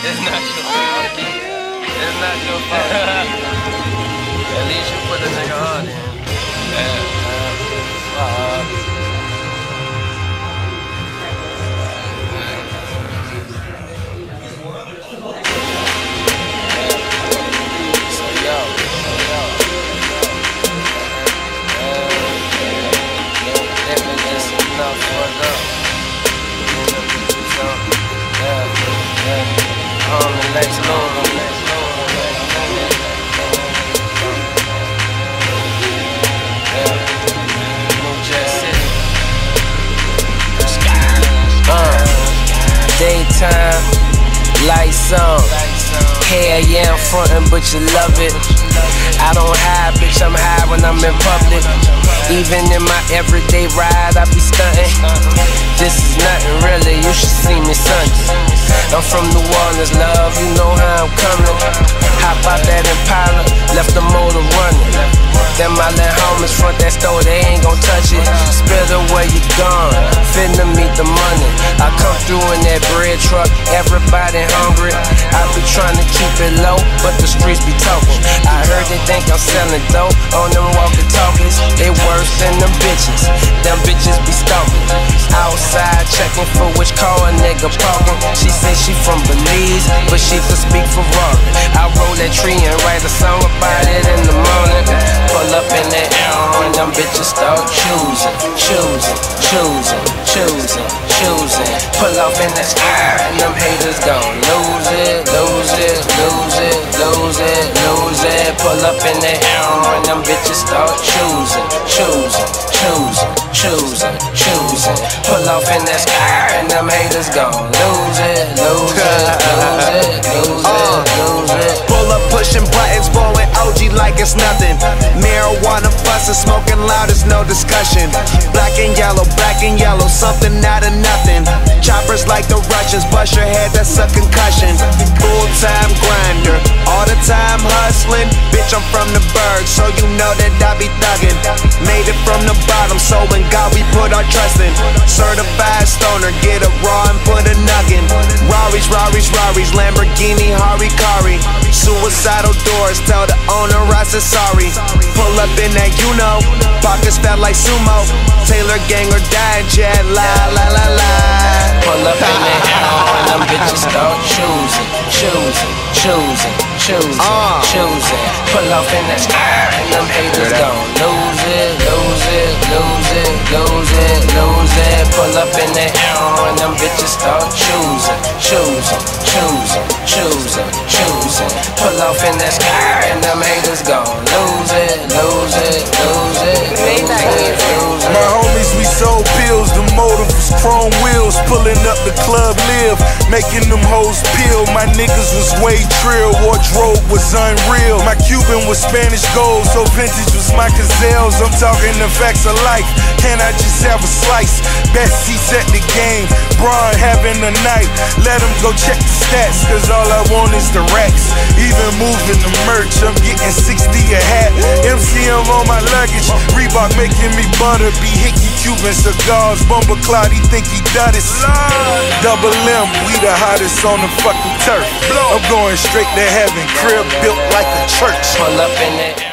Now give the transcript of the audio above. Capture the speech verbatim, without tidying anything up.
It's not your fault. It's not your fault. At least you put the nigga on there. Yeah. Uh, uh, so yo, so yo, no living is enough for them. So, yeah, yeah. On the next load, on the next load. Daytime, lights on. Hell yeah, I'm frontin', but you love it. I don't hide, bitch, I'm high when I'm in public. Even in my everyday ride, I be stuntin'. This is nothing really, you should see me Sunday. I'm from New Orleans, love, you know how I'm coming. Hop out that Impala, left the motor running. Then my little homies front that store, they ain't gon' touch it. Spill away, you gone, finna meet the money. I come through in that bread truck, everybody hungry. I be trying to keep it low, but the streets be talking. I heard they think I'm selling dope on them walkie-talkies. They worse than them bitches, them bitches be stalking. Outside checking for which car a nigga parking. She say she from Belize, but she could speak for Ferrari. I roll that tree and write a song about it in the morning. Pull up in that air and them bitches start choosing, choosing, choosing, choosing, choosing. Pull off in that sky and them haters gon' lose it, lose it, lose it, lose it, lose it. Pull up in that air and them bitches start choosing, choosing, choosing, choosing, choosing. Pull off in that sky and them haters gon' lose it, lose it, lose it, lose it, lose it. Pull up pushing buttons, blowing O G like it's nothing. Marijuana fussing, smoking loud, it's no discussion. Black and yellow, black and yellow, something out of nothing. Choppers like the Russians, bust your head, that's a concussion. Full-time grinder, all the time hustling. Bitch, I'm from the bird, so you know that I be thuggin'. Made it from the bottom, so in God we put our trust in. Certified stoner, get a raw and put a nuggin. Rari's, Rari's, Rari's, Lamborghini, Harikari. Suicidal doors, tell the owner I said sorry. Pull up in that, you know, pockets fat like sumo. Taylor gang or die, jet, la la la la. Pull up in that and them bitches start choosing, choosing, choosing, choosing, uh. choosing. Pull off in that sky and them haters gon' lose it, lose it, lose it, lose it, lose it. Pull up in that and them bitches start choosing, choosing, choosing, choosing, choosing. Pull off in that sky and them haters gon' lose it, lose it, lose it, lose it, lose it. My homies, we sold pills, the motive was chrome wheels. Pulling up the club live, making them hoes peel. My niggas was way trill, wardrobe was unreal. My Cuban was Spanish gold, so vintage was my gazelles. I'm talking the facts of life, can I just have a slice? Best seats at the game, Braun having a night. Let them go check the stats, cause all I want is the racks. Even moving the merch, I'm getting sixty a hat. M C M on my luggage, Reebok making me butter. Be hickey Cuban cigars, Bumba Cloud, he think he done it. Double M, we the hottest on the fucking turf. I'm going straight to heaven, crib built like a church. Pull up in it.